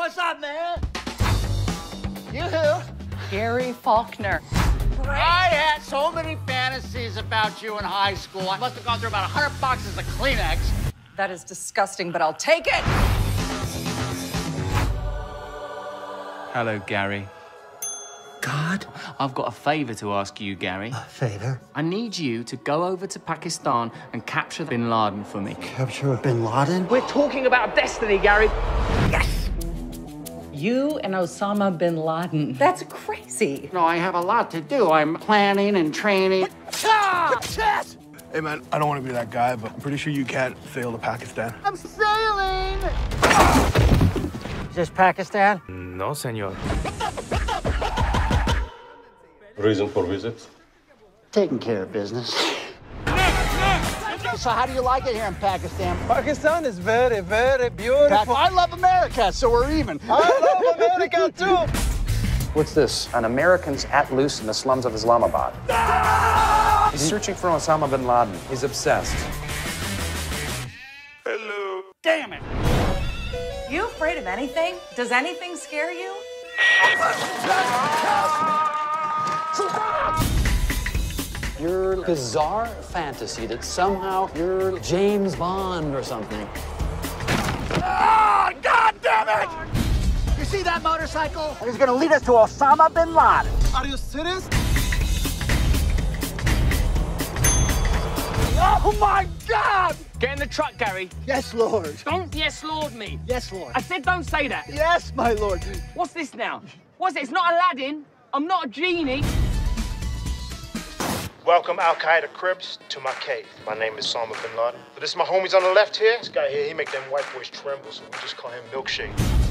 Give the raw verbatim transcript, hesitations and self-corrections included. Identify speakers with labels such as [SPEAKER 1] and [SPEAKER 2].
[SPEAKER 1] what's up, man? You who?
[SPEAKER 2] Gary Faulkner.
[SPEAKER 1] I had so many fantasies about you in high school. I must have gone through about a hundred boxes of Kleenex.
[SPEAKER 2] That is disgusting, but I'll take it.
[SPEAKER 3] Hello, Gary.
[SPEAKER 4] God?
[SPEAKER 3] I've got a favor to ask you, Gary.
[SPEAKER 4] A favor?
[SPEAKER 3] I need you to go over to Pakistan and capture Bin Laden for me.
[SPEAKER 4] Capture Bin Laden?
[SPEAKER 3] We're talking about destiny, Gary.
[SPEAKER 2] Yes! You and Osama bin Laden. That's crazy.
[SPEAKER 1] No, I have a lot to do. I'm planning and training.
[SPEAKER 5] Hey, man, I don't want to be that guy, but I'm pretty sure you can't sail to Pakistan.
[SPEAKER 1] I'm sailing! Is this Pakistan?
[SPEAKER 3] No, senor.
[SPEAKER 6] Reason for visit?
[SPEAKER 1] Taking care of business. So how do you like it here in Pakistan?
[SPEAKER 7] Pakistan is very, very beautiful.
[SPEAKER 1] I love America, so we're even.
[SPEAKER 7] I love America, too.
[SPEAKER 8] What's this? An American's at loose in the slums of Islamabad. He's searching for Osama bin Laden. He's obsessed.
[SPEAKER 5] Hello.
[SPEAKER 1] Damn it!
[SPEAKER 2] You afraid of anything? Does anything scare you?
[SPEAKER 8] Your bizarre fantasy that somehow you're James Bond or something.
[SPEAKER 1] Oh, God damn it! You see that motorcycle? It's gonna lead us to Osama bin Laden.
[SPEAKER 7] Are you serious?
[SPEAKER 1] Oh, my God!
[SPEAKER 3] Get in the truck, Gary.
[SPEAKER 1] Yes, Lord.
[SPEAKER 3] Don't yes, Lord me.
[SPEAKER 1] Yes, Lord.
[SPEAKER 3] I said don't say that.
[SPEAKER 1] Yes, my Lord.
[SPEAKER 3] What's this now? What's it? It's not Aladdin. I'm not a genie.
[SPEAKER 5] Welcome, Al Qaeda Cribs, to my cave. My name is Osama bin Laden. But this is my homies on the left here. This guy here, he make them white boys tremble, so we just call him Milkshake.